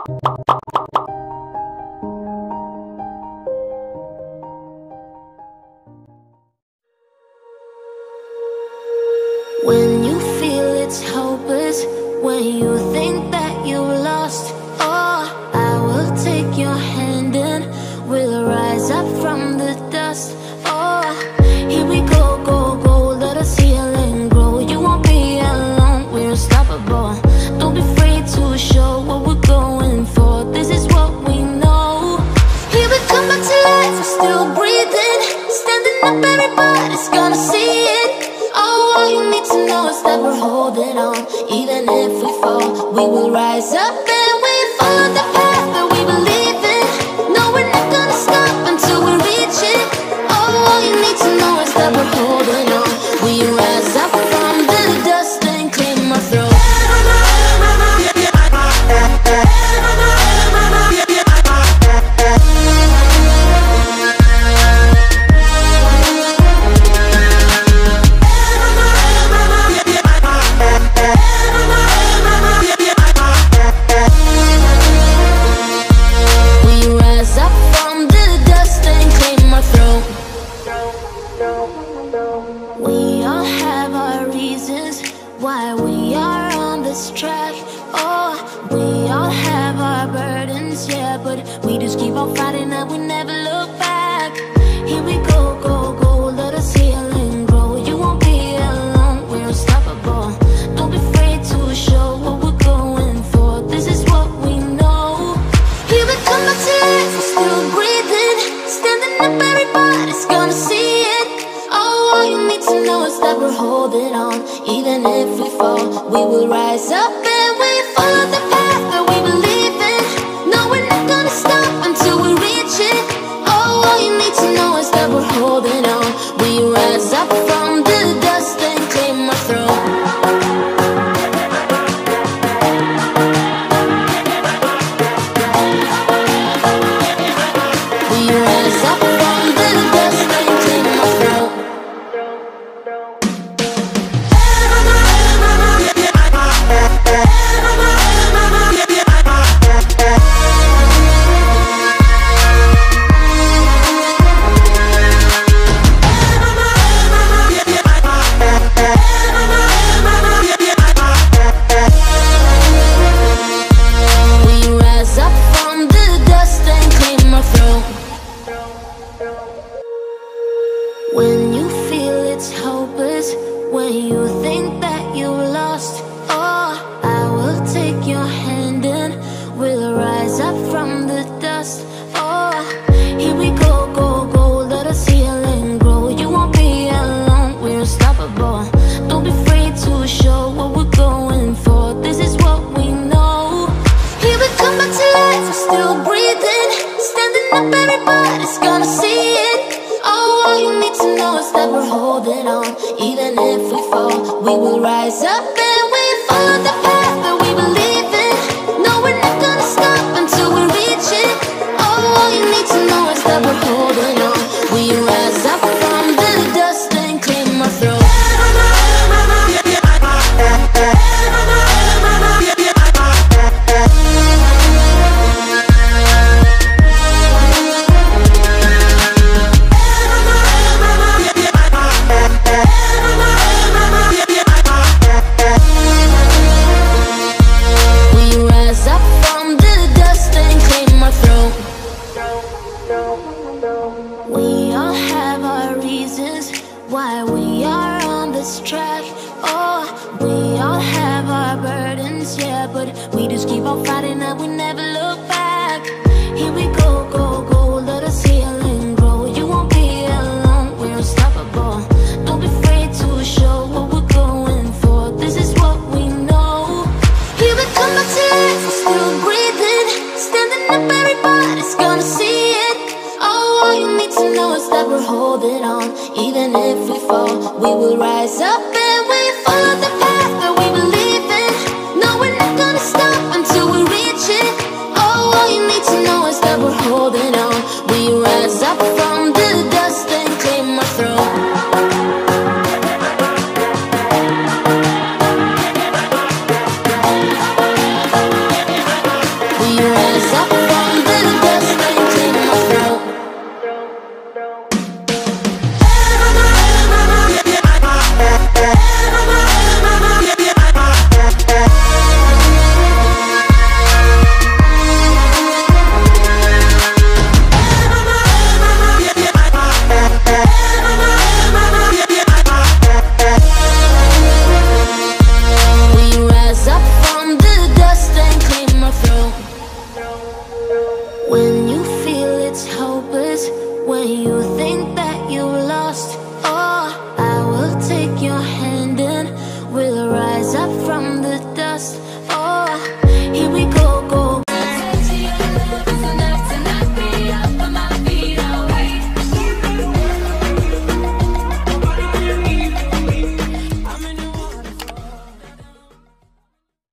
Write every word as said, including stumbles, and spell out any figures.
When you feel it's hopeless, when you think that you lost, oh, I will take your hand and we'll rise up from the dust. Oh, here we go, go, go, let us heal and grow. You won't be alone, we're unstoppable. Don't be afraid to show what we're going for. This is what we know. Here we come back to life, we're still breathing. Standing up, everybody's gonna see it. Oh, all you need to know is that we're holding on. Even if we fall, we will rise up and we follow the path that we believe in. No, we're not gonna stop until we reach it. Oh, all you need to know is that we're holding on. We rise up from the dust and claim our throne. We all have our reasons why we are on this track. Oh, we all have our burdens, yeah, but we just keep on fighting and we never look back. Here we go, go, go, let us heal and grow. You won't be alone, we're unstoppable. Don't be afraid to show what we're going for. This is what we know. Here we come back to life, we're still breathing. Standing up, everybody's gonna see it. Oh, all you need to know is that we're holding on. Even if we fall, we will rise up and we follow the path that we believe in. No, we're not gonna stop until we reach it. Oh, all you need to know is that we're holding on. We rise up from the dust and claim our throne. We rise up from the dust and claim our throne. When you feel it's hopeless, when you think that you lost, oh, I will take your hand and we'll rise up from the dust. Oh, here we go, go, go, let us heal and grow. You won't be alone, we're unstoppable. Don't be afraid to show what we're going for. This is what we know. Here we come back to life, we're still breathing. Standing up, everybody's gonna see it. Oh, all you need to know is that we're holding on. Even if we fall, we will rise up and we follow the path that we believe in. No, we're not gonna stop until we reach it. Oh, all you need to know is that we're holding on. We rise up from the dust and claim our throne. We all have our reasons why we are on this track. Oh, we all have our burdens, yeah, but we just keep on fighting and we never look back. Here we go, go, go, let us heal and grow. You won't be alone, we're unstoppable. Don't be afraid to show what we're going for. This is what we know. Here we come back to life, we're still breathing. Standing up, everybody's gonna see it. Oh, all you need to know is that we're holding on. Even if we fall, we will rise up and we follow the path.